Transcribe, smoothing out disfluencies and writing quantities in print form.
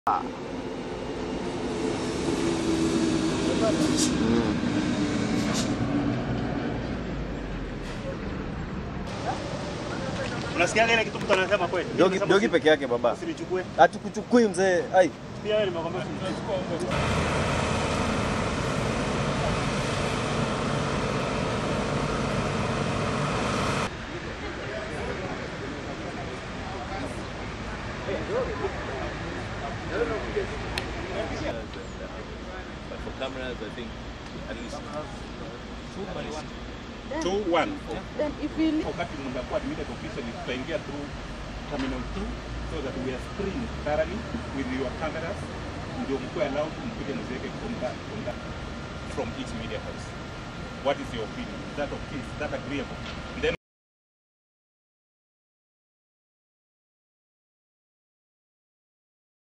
Unasikia ile kitu mtu anasema kweli? Dogi peke yake baba. Usinichukue. Hatukuchukui mzee. Ai. Pia wewe nimekwambia usinichukue. But for cameras, I think at least 2-1. Then if we leave, Wakati mnakuwa admitted officially, tutaingia through terminal 2 so that we are screened thoroughly with your cameras. Ndio mkuwe allowed mkuje mziweke from each media house. What is your opinion? Is that okay? Is that agreeable? Then